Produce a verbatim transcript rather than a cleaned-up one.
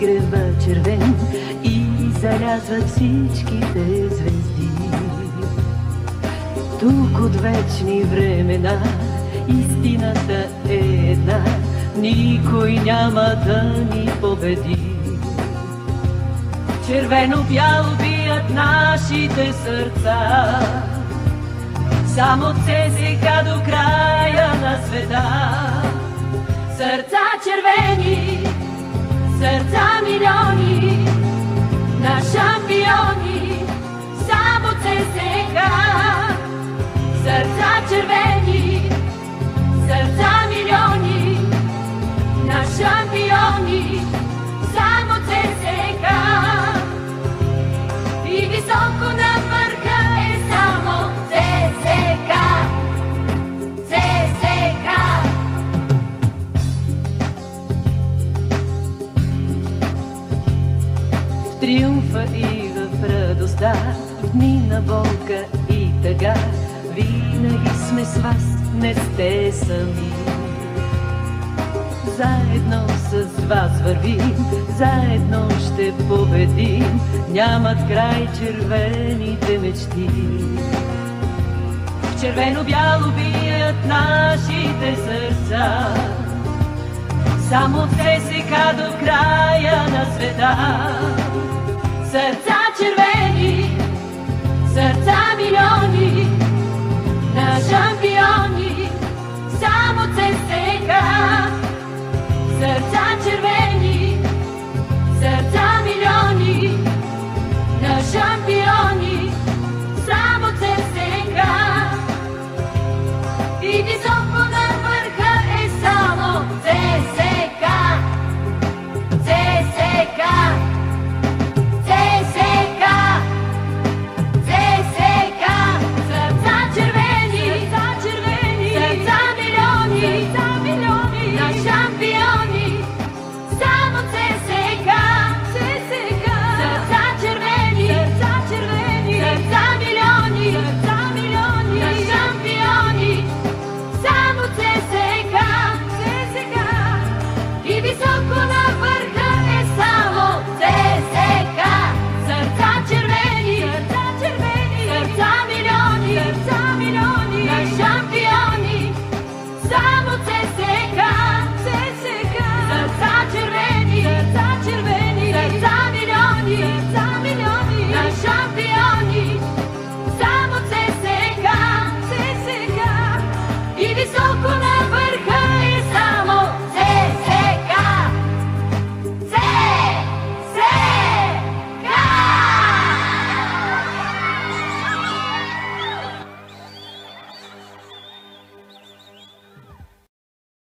изгрева червен и залязват всичките звезди. Тук от вечни времена истината е една, никой няма да ни победи. Червено-бяло бият нашите сърца, само от ЦСКА до края на света. Сърца червени, сърца милиони, на шампиони, само ЦСКА. Сърца червени, сърца милиони, на шампиони, само ЦСКА. И високо на върха е само ЦСКА. ЦСКА. В триумфа и в радостта, в дни на болка и тъга, винаги сме с вас, не сте сами. Заедно с вас вървим, заедно ще победим, нямат край червените мечти. В червено-бяло бият нашите сърца, само от ЦСКА до края на света. Сърца червени,